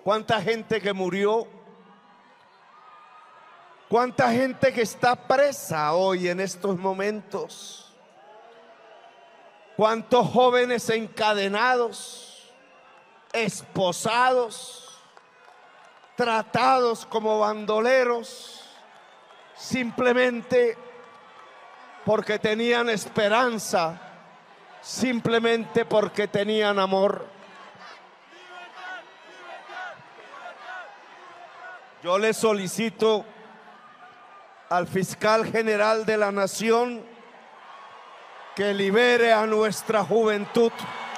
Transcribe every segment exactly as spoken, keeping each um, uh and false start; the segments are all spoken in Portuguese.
cuánta gente que murió, cuánta gente que está presa hoy en estos momentos, cuántos jóvenes encadenados, esposados, tratados como bandoleros, simplemente porque tenían esperanza, simplemente porque tenían amor. Yo le solicito al fiscal general de la nación que libere a nuestra juventud.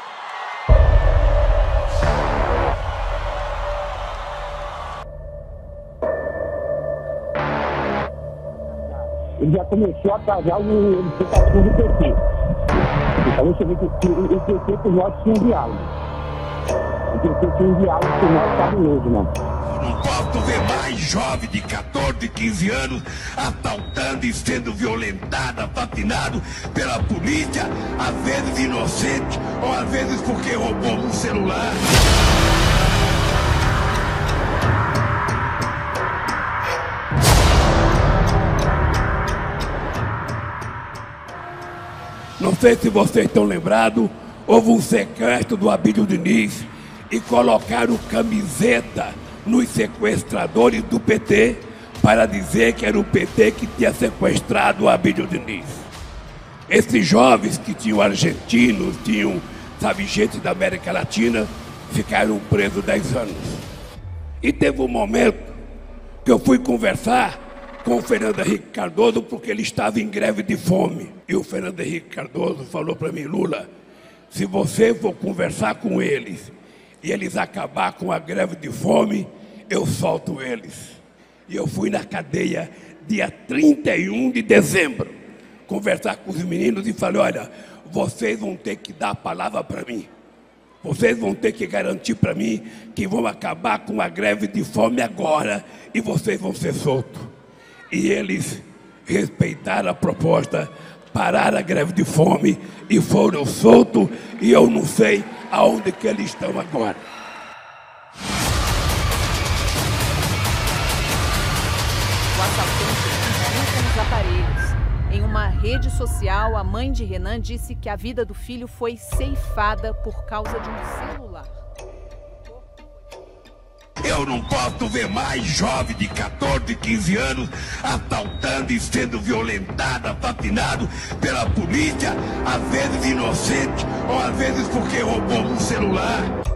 Ele já começou a atrasar o edificação do P T. Então você vê que o P T por nós tinha um diálogo. O P T tinha um diálogo por nós fabuloso, mano. Não posso ver mais jovem de quatorze, quinze anos assaltando e sendo violentado, assassinado pela polícia, às vezes inocente, ou às vezes porque roubou um celular. Não sei se vocês estão lembrados, houve um sequestro do Abílio Diniz e colocaram camiseta nos sequestradores do P T para dizer que era o P T que tinha sequestrado o Abílio Diniz. Esses jovens que tinham argentinos, tinham, sabe, gente da América Latina, ficaram presos dez anos. E teve um momento que eu fui conversar com o Fernando Henrique Cardoso porque ele estava em greve de fome. E o Fernando Henrique Cardoso falou para mim: Lula, se você for conversar com eles e eles acabar com a greve de fome, eu solto eles. E eu fui na cadeia dia trinta e um de dezembro conversar com os meninos e falei: olha, vocês vão ter que dar a palavra para mim. Vocês vão ter que garantir para mim que vão acabar com a greve de fome agora e vocês vão ser soltos. E eles respeitaram a proposta, pararam a greve de fome e foram soltos, e eu não sei aonde que eles estão agora. O assaltante brinca nos aparelhos. Em uma rede social, a mãe de Renan disse que a vida do filho foi ceifada por causa de um celular. Eu não posso ver mais jovem de quatorze, quinze anos assaltando e sendo violentado, assassinado pela polícia, às vezes inocente, ou às vezes porque roubou um celular.